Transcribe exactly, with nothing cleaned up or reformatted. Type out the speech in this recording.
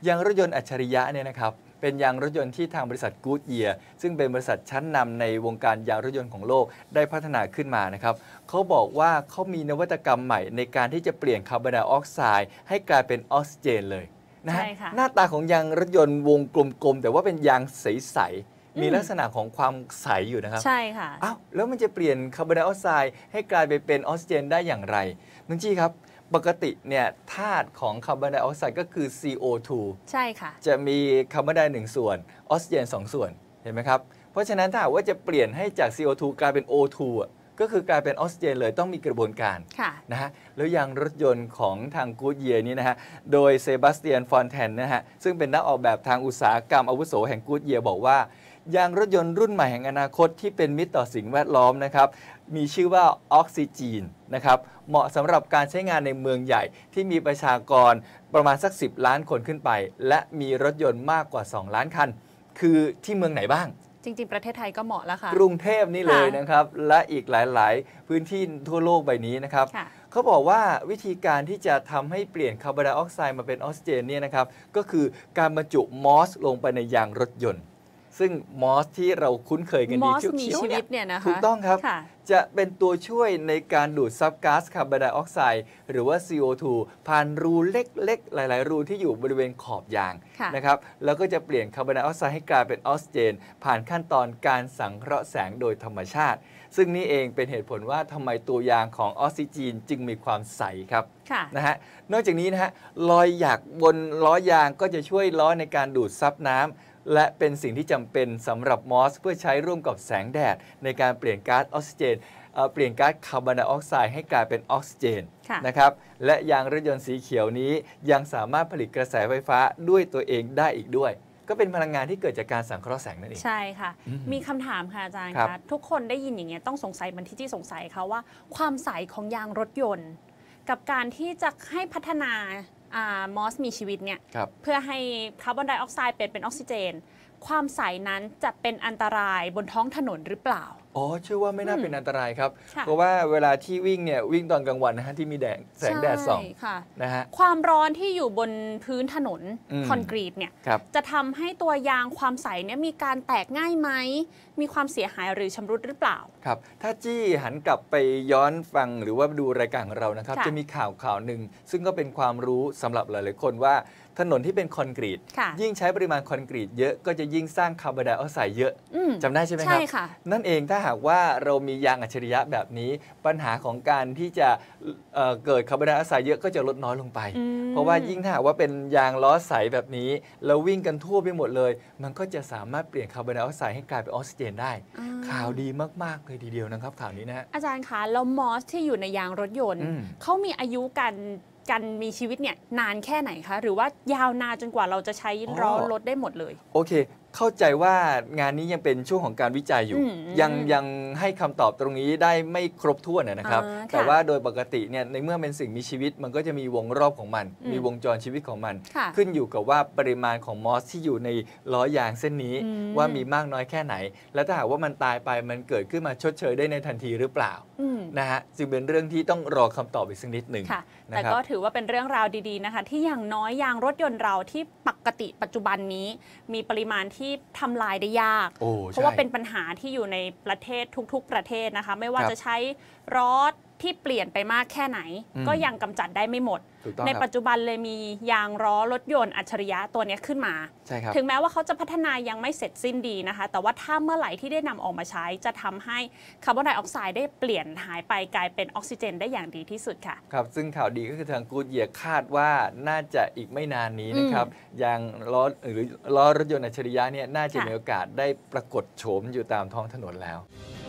ยางรถยนต์อัจฉริยะเนี่ยนะครับเป็นยางรถยนต์ที่ทางบริษัทกู๊ดเยียร์ซึ่งเป็นบริษัทชั้นนำในวงการยางรถยนต์ของโลกได้พัฒนาขึ้นมานะครับเขาบอกว่าเขามีนวัตกรรมใหม่ในการที่จะเปลี่ยนคาร์บอนไดออกไซด์ให้กลายเป็นออกซิเจนเลยนะฮะหน้าตาของยางรถยนต์วงกลมๆแต่ว่าเป็นยางใสๆมีลักษณะของความใสอยู่นะครับใช่ค่ะอ้าวแล้วมันจะเปลี่ยนคาร์บอนไดออกไซด์ให้กลายไปเป็นออกซิเจนได้อย่างไรน้องจี้ครับปกติเนี่ยธาตุของคาร์บอนไดออกไซด์ก็คือ ซี โอ ทูใช่ค่ะจะมีคาร์บอนไดหนึ่งส่วนออกซิเจนสองส่วนเห็นไหมครับเพราะฉะนั้นถ้าหากว่าจะเปลี่ยนให้จาก ซี โอ ทู กลายเป็น โอ ทู อ่ะก็คือกลายเป็นออกซิเจนเลยต้องมีกระบวนการนะฮะแล้วยางรถยนต์ของทางกู๊ดเยียร์นี้นะฮะโดยเซบาสเตียนฟอนแทนนะฮะซึ่งเป็นนักออกแบบทางอุตสาหกรรมอาวุโสแห่งกู๊ดเยียร์บอกว่ายางรถยนต์รุ่นใหม่แห่งอนาคตที่เป็นมิตรต่อสิ่งแวดล้อมนะครับมีชื่อว่าออกซิจีนนะครับเหมาะสำหรับการใช้งานในเมืองใหญ่ที่มีประชากรประมาณสักสิบล้านคนขึ้นไปและมีรถยนต์มากกว่าสองล้านคันคือที่เมืองไหนบ้างจริงๆประเทศไทยก็เหมาะแล้วค่ะกรุงเทพนี่เลยนะครับและอีกหลายๆพื้นที่ทั่วโลกใบนี้นะครับเขาบอกว่าวิธีการที่จะทำให้เปลี่ยนคาร์บอนไดออกไซด์มาเป็นออกซิเจนเนี่ยนะครับก็คือการบรรจุมอสลงไปในยางรถยนต์ซึ่งมอสที่เราคุ้นเคยกันดีเขียวมีชีวิตเนี่ยนะคะถูกต้องครับจะเป็นตัวช่วยในการดูดซับก๊าซคาร์บอนไดออกไซด์หรือว่า ซี โอ ทู ผ่านรูเล็กๆหลายๆรูที่อยู่บริเวณขอบยางนะครับแล้วก็จะเปลี่ยนคาร์บอนไดออกไซด์ให้กลายเป็นออกซิเจนผ่านขั้นตอนการสังเคราะห์แสงโดยธรรมชาติซึ่งนี่เองเป็นเหตุผลว่าทำไมตัวยางของออกซิเจนจึงมีความใสครับนะฮะนอกจากนี้นะฮะรอยหยักบนล้อยางก็จะช่วยล้อในการดูดซับน้ำและเป็นสิ่งที่จำเป็นสำหรับมอสเพื่อใช้ร่วมกับแสงแดดในการเปลี่ยนก๊าซออกซิเจนเปลี่ยนก๊าซคาร์บอนไดออกไซด์ให้กลายเป็นออกซิเจนนะครับและยางรถยนต์สีเขียวนี้ยังสามารถผลิตกระแสไฟฟ้าด้วยตัวเองได้อีกด้วยก็เป็นพลังงานที่เกิดจากการสังเคราะห์แสงนั่นเองใช่ค่ะมีคำถามค่ะอาจารย์คะทุกคนได้ยินอย่างเงี้ยต้องสงสัยมันที่ที่สงสัยค่ะว่าความใสของยางรถยนต์กับการที่จะให้พัฒนามอสมีชีวิตเนี่ยเพื่อให้คาร์บอนไดออกไซด์เปลี่ยนเป็นออกซิเจนความใสนั้นจะเป็นอันตรายบนท้องถนนหรือเปล่าอ๋อเชื่อว่าไม่น่าเป็นอันตรายครับเพราะว่าเวลาที่วิ่งเนี่ยวิ่งตอนกลางวันนะฮะที่มีแดดแสงแดดส่องนะฮะความร้อนที่อยู่บนพื้นถนนคอนกรีตเนี่ยจะทำให้ตัวยางความใสเนี่ยมีการแตกง่ายไหมมีความเสียหายหรือชำรุดหรือเปล่าครับถ้าจี้หันกลับไปย้อนฟังหรือว่าดูรายการของเรานะครับจะมีข่าวข่าวหนึ่งซึ่งก็เป็นความรู้สำหรับหลายๆคนว่าถนนที่เป็นคอนกรีตยิ่งใช้ปริมาณคอนกรีตเยอะก็จะยิ่งสร้างคาร์บอนไดออกไซด์เยอะจำได้ใช่ไหมครับนั่นเองถ้าหากว่าเรามียางอัจฉริยะแบบนี้ปัญหาของการที่จะ เ, เกิดคาร์บอนไดออกไซด์เยอะก็จะลดน้อยลงไปเพราะว่ายิ่งถ้าหากว่าเป็นยางล้อใสแบบนี้เราวิ่งกันทั่วไปหมดเลยมันก็จะสามารถเปลี่ยนคาร์บอนไดออกไซด์ให้กลายเป็นออกซิเจนได้ข่าวดีมากๆเลยทีเดียวนะครับข่าวนี้นะอาจารย์คะแล้วมอสที่อยู่ในยางรถยนต์เขามีอายุการการมีชีวิตเนี่ยนานแค่ไหนคะหรือว่ายาวนานจนกว่าเราจะใช้ล้อรถได้หมดเลยโอเคเข้าใจว่างานนี้ยังเป็นช่วงของการวิจัยอยู่ยังยังให้คำตอบตรงนี้ได้ไม่ครบถ้วนนะครับแต่ว่าโดยปกติเนี่ยในเมื่อเป็นสิ่งมีชีวิตมันก็จะมีวงรอบของมันมีวงจรชีวิตของมันขึ้นอยู่กับว่าปริมาณของมอสที่อยู่ในล้อยางเส้นนี้ว่ามีมากน้อยแค่ไหนและถ้าหากว่ามันตายไปมันเกิดขึ้นมาชดเชยได้ในทันทีหรือเปล่านะฮะจึงเป็นเรื่องที่ต้องรอคำตอบอีกสักนิดหนึ่งแต่ก็ถือว่าเป็นเรื่องราวดีๆนะคะที่อย่างน้อยยางรถยนต์เราที่ปกติปัจจุบันนี้มีปริมาณที่ทำลายได้ยากเพราะว่าเป็นปัญหาที่อยู่ในประเทศทุกๆประเทศนะคะไม่ว่าจะใช้รถที่เปลี่ยนไปมากแค่ไหนก็ยังกำจัดได้ไม่หมดในปัจจุบันเลยมียางล้อรถยนต์อัจฉริยะตัวนี้ขึ้นมาถึงแม้ว่าเขาจะพัฒนายังไม่เสร็จสิ้นดีนะคะแต่ว่าถ้าเมื่อไหร่ที่ได้นำออกมาใช้จะทำให้คาร์บอนไดออกไซด์ได้เปลี่ยนหายไปกลายเป็นออกซิเจนได้อย่างดีที่สุดค่ะครับซึ่งข่าวดีก็คือทางกู๊ดเยียร์คาดว่าน่าจะอีกไม่นานนี้นะครับยางล้อหรือล้อรถยนต์อัจฉริยะเนี่ยน่าจะมีโอกาสได้ปรากฏโฉมอยู่ตามท้องถนนแล้ว